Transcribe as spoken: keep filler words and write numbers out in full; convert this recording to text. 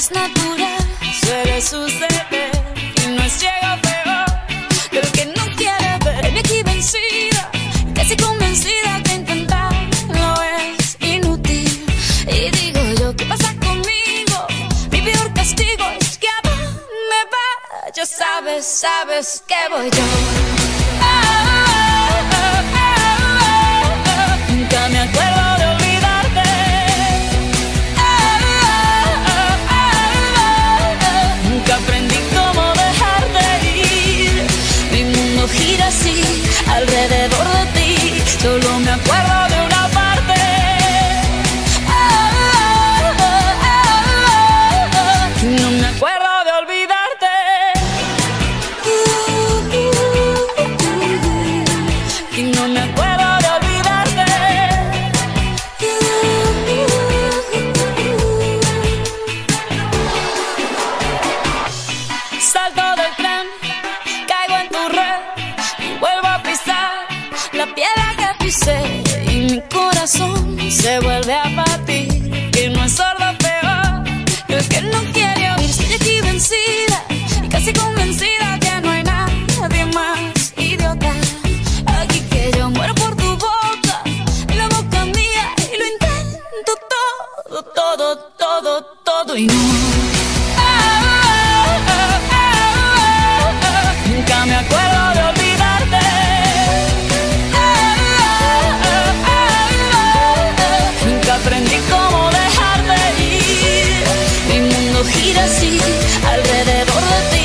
es natural, suele suceder y no es ciego peor de lo que no quiere ver. Estoy aquí vencida, casi convencida que intentarlo es inútil. Y digo yo, ¿qué pasa conmigo? Mi peor castigo es que a mí me va. Ya sabes, sabes que voy yo. Ah, ah, ah, ah, ah, ah. Nunca me acuerdo de olvidarte. Ah, ah, ah, ah, ah. Nunca aprendí cómo dejar de ir. Mi mundo gira así alrededor de ti. Solo me acuerdo de una parte. Ah, ah, ah, ah, ah. No me acuerdo de olvidarte. Y no me acuerdo de olvidarte. Salto del tren, caigo en tu red y vuelvo a pisar la piedra que pisé. Y mi corazón se vuelve a batir. Que no es sordo peor que el que no quiere oír. Estoy aquí vencida y casi convencida que no hay nadie más idiota. Aquí que yo muero por tu boca y la boca mía. Y lo intento todo, todo, todo, todo y no. Ah, ah, ah, ah, ah, ah. Nunca me acuerdo de olvidarte. Ah, ah, ah, ah, ah. Nunca aprendí cómo dejar de ir. Mi mundo gira así alrededor de ti.